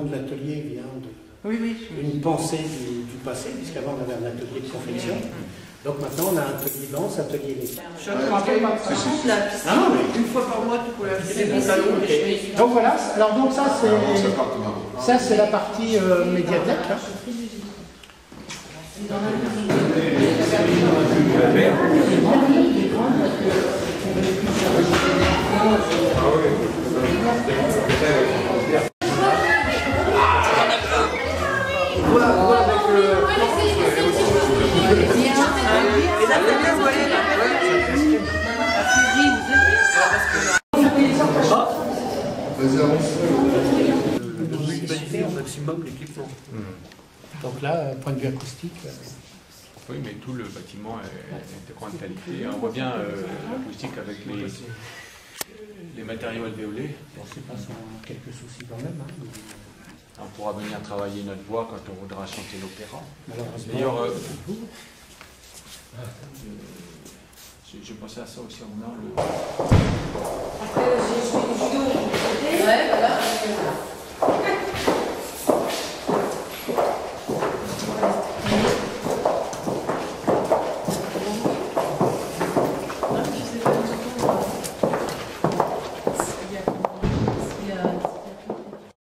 nom de l'atelier vient d'une pensée du passé, puisqu'avant on avait un atelier de confection. Donc maintenant on a un atelier danse, atelier électrique. Je me rappelle par contre la piscine, une fois par mois tu peux acheter des pantalons. Donc voilà, alors donc ça c'est la partie médiathèque. Hein. Et là, c'est bien, voilà. De mutualiser au maximum l'équipement. Donc là, point de vue acoustique. Oui, mais tout le bâtiment est de grande qualité. On voit bien l'acoustique avec les matériaux alvéolés. Bon, c'est pas sans quelques soucis quand même. Hein. On pourra venir travailler notre voix quand on voudra chanter l'opéra. D'ailleurs, j'ai pensé à ça aussi en venant. Après, j'ai fait du judo. Ouais, voilà.